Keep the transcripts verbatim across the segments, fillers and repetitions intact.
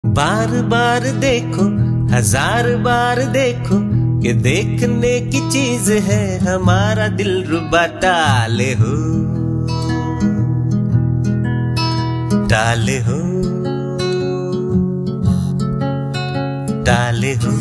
बार बार देखो, हजार बार देखो कि देखने की चीज है हमारा दिल रुबा। टाले हो टाले हो टाले हो।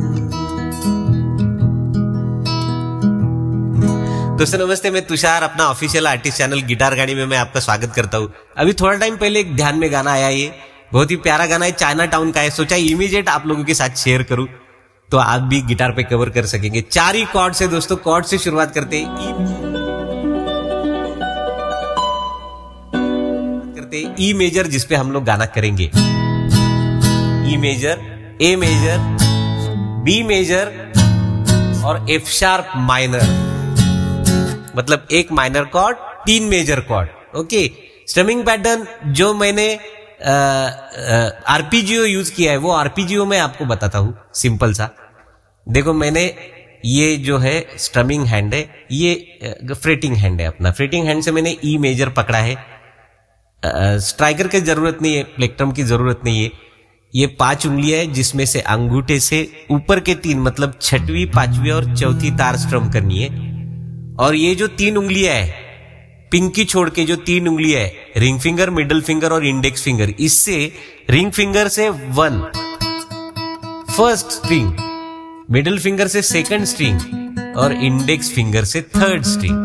दोस्तों नमस्ते, मैं तुषार, अपना ऑफिशियल आर्टिस्ट चैनल गिटार गाड़ी में मैं आपका स्वागत करता हूँ। अभी थोड़ा टाइम पहले एक ध्यान में गाना आया, ये बहुत ही प्यारा गाना है, चाइना टाउन का है। सोचा इमीडिएट आप लोगों के साथ शेयर करूं तो आप भी गिटार पे कवर कर सकेंगे। चार ही कॉर्ड से दोस्तों, कॉर्ड से शुरुआत करते हैं। करते हैं ई मेजर, जिसपे हम लोग गाना करेंगे। E major, A major, B major और एफ शार्प माइनर, मतलब एक माइनर कॉर्ड, तीन major chord. Okay, strumming pattern जो मैंने आरपीजीओ यूज किया है, वो आरपीजीओ में आपको बताता हूं, सिंपल सा। देखो, मैंने ये जो है स्ट्रमिंग हैंड है, ये फ्रेटिंग हैंड है अपना। फ्रेटिंग हैंड से मैंने ई मेजर पकड़ा है। स्ट्राइकर की जरूरत नहीं है, प्लेक्ट्रम की जरूरत नहीं है। ये पांच उंगलियां है, जिसमें से अंगूठे से ऊपर के तीन, मतलब छठवीं, पांचवी और चौथी तार स्ट्रम करनी है। और ये जो तीन उंगलियां है, पिंकी छोड़ के जो तीन उंगलियां है, रिंग फिंगर, मिडिल फिंगर और इंडेक्स फिंगर, इससे रिंग फिंगर से one first string, middle finger से सेकंड स्ट्रिंग और इंडेक्स फिंगर से थर्ड स्ट्रिंग।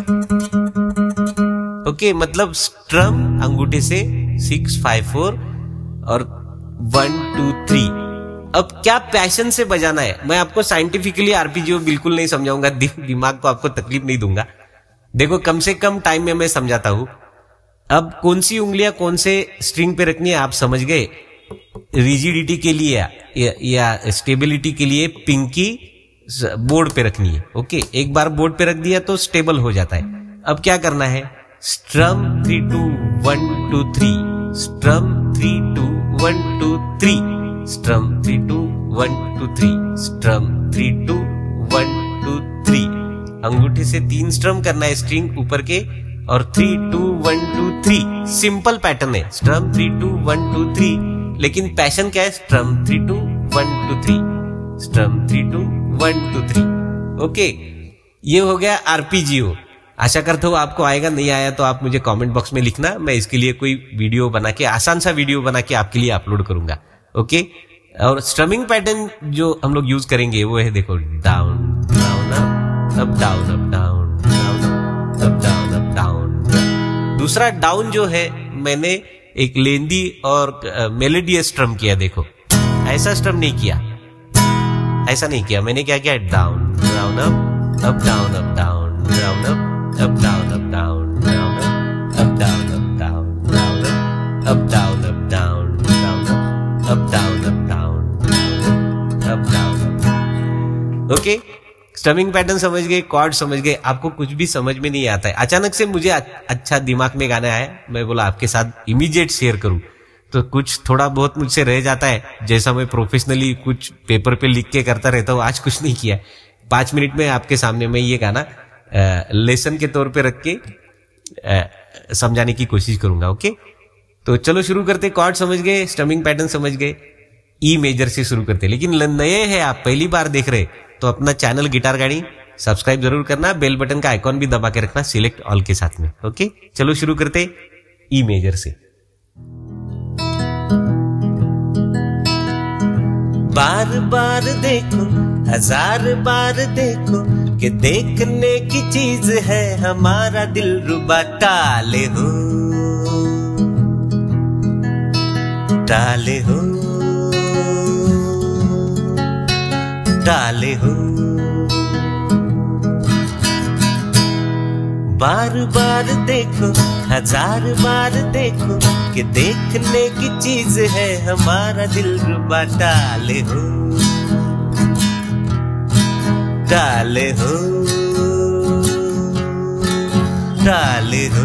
ओके, मतलब स्ट्रम अंगूठे से सिक्स फाइव फोर और वन टू थ्री। अब क्या पैशन से बजाना है, मैं आपको साइंटिफिकली आरपीजीओ बिल्कुल नहीं समझाऊंगा, दि, दिमाग को आपको तकलीफ नहीं दूंगा। देखो, कम से कम टाइम में मैं समझाता हूं। अब कौन सी उंगलियां कौन से स्ट्रिंग पे रखनी है आप समझ गए। रिजिडिटी के लिए या, या स्टेबिलिटी के लिए पिंकी बोर्ड पे रखनी है। ओके, एक बार बोर्ड पे रख दिया तो स्टेबल हो जाता है। अब क्या करना है, strum three two one two three, strum three two one two three, strum three two one two three, strum three two one two three. अंगूठे से तीन स्ट्रम करना है स्ट्रिंग ऊपर के, और three two one two three. Simple pattern है, strum three two one two three, लेकिन पैशन क्या है, strum three two one two three, strum three two one two three. Okay, ये हो गया आरपीजीओ। आशा करता हूं आपको आएगा, नहीं आया तो आप मुझे कमेंट बॉक्स में लिखना, मैं इसके लिए कोई वीडियो बना के, आसान सा वीडियो बना के आपके लिए अपलोड करूंगा। ओके, और स्ट्रमिंग पैटर्न जो हम लोग यूज करेंगे वो है, देखो, down down up up down up down down up down up down. दूसरा डाउन जो है, मैंने एक लेंदी और मेलोडियस स्ट्रम किया। देखो, ऐसा स्ट्रम नहीं किया, ऐसा नहीं किया मैंने। क्या किया, down down up up down up down down up up down up down down up down up down down up down up down down up down up down up down. Okay, strumming pattern समझ गए, cord समझ गए। आपको कुछ भी समझ में नहीं आता है, अचानक से मुझे अच्छा दिमाग में गाना आया, मैं बोला आपके साथ इमीडिएट शेयर करूं, तो कुछ थोड़ा बहुत मुझसे रह जाता है, जैसा मैं प्रोफेशनली कुछ पेपर पे लिख के करता रहता हूं। आज कुछ नहीं किया, पांच मिनट में आपके सामने मैं ये गाना लेसन के तौर पे रख के आ, समझाने की कोशिश करूंगा। ओके, तो चलो शुरू करते। कॉर्ड समझ गए, स्ट्रमिंग पैटर्न समझ गए, ई मेजर से शुरू करते। लेकिन नए हैं आप, पहली बार देख रहे, तो अपना चैनल गिटार गाड़ी सब्सक्राइब जरूर करना, बेल बटन का आइकॉन भी दबा के रखना, सिलेक्ट ऑल के साथ में। ओके, चलो शुरू करते ई मेजर से। बार बार देखो, हजार बार देखो कि देखने की चीज है हमारा दिल रुबा। टाले हो टाले हो टाले हो। बार बार देखो, हजार बार देखो कि देखने की चीज है हमारा दिल रुबा। टाले हो टाले हो टाले हो।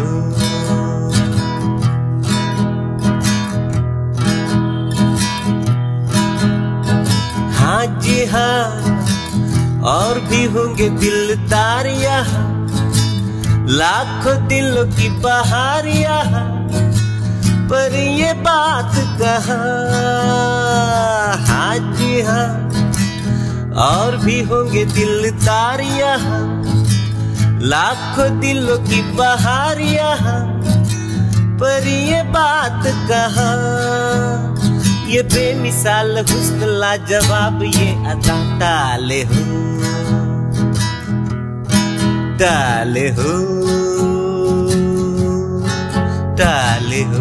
हाँ जी हाँ, और भी होंगे दिलदार यहाँ, लाखों दिलों की बहार यहाँ, पर ये बात कहाँ, हाँ जी हाँ, और भी होंगे दिल तार यहाँ, लाखों दिलों की बहार यहाँ, पर ये बात कहाँ। ये बेमिसाल हुस्न लाजवाब ये अदा डाले हो, डाले हो, डाले हो।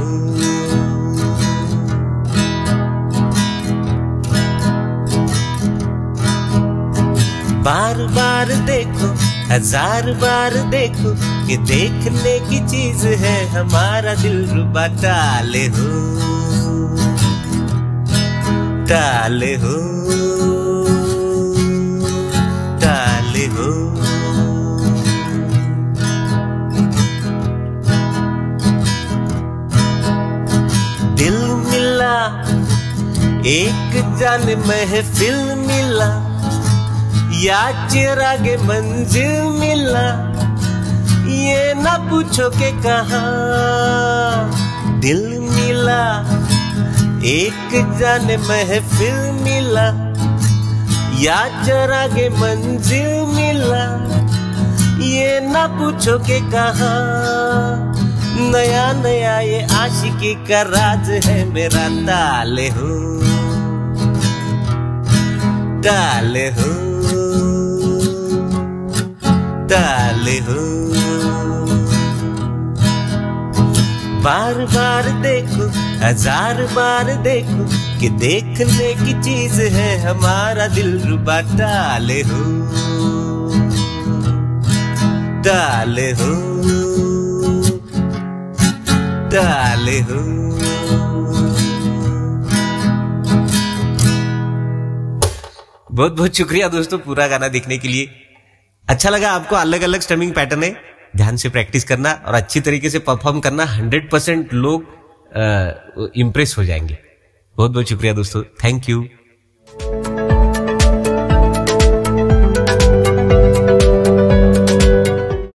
बार बार देखो, हजार बार देखो, ये देखने की चीज है हमारा दिल रुबा। डाले हो, डाले हो, डाले हो। दिल मिला एक जान महफिल मिला, या चिरागे मंजिल मिला, ये ना पूछो के कहाँ। दिल मिला एक जाने महफिल मिला, या चिरागे मंजिल मिला, ये ना पूछो के कहाँ। नया नया ये आशिकी का राज है मेरा। डाले हो, डाले हो, डाले हो। बार बार देखो, हजार बार देखो, कि देखने की चीज है हमारा दिल रुबा। डाले हो, डाले हो, डाले हो। बहुत बहुत शुक्रिया दोस्तों पूरा गाना देखने के लिए। अच्छा लगा आपको? अलग अलग स्टमिंग पैटर्न है, ध्यान से प्रैक्टिस करना और अच्छी तरीके से परफॉर्म करना। हंड्रेड परसेंट लोग इंप्रेस हो जाएंगे। बहुत बहुत शुक्रिया दोस्तों, थैंक यू।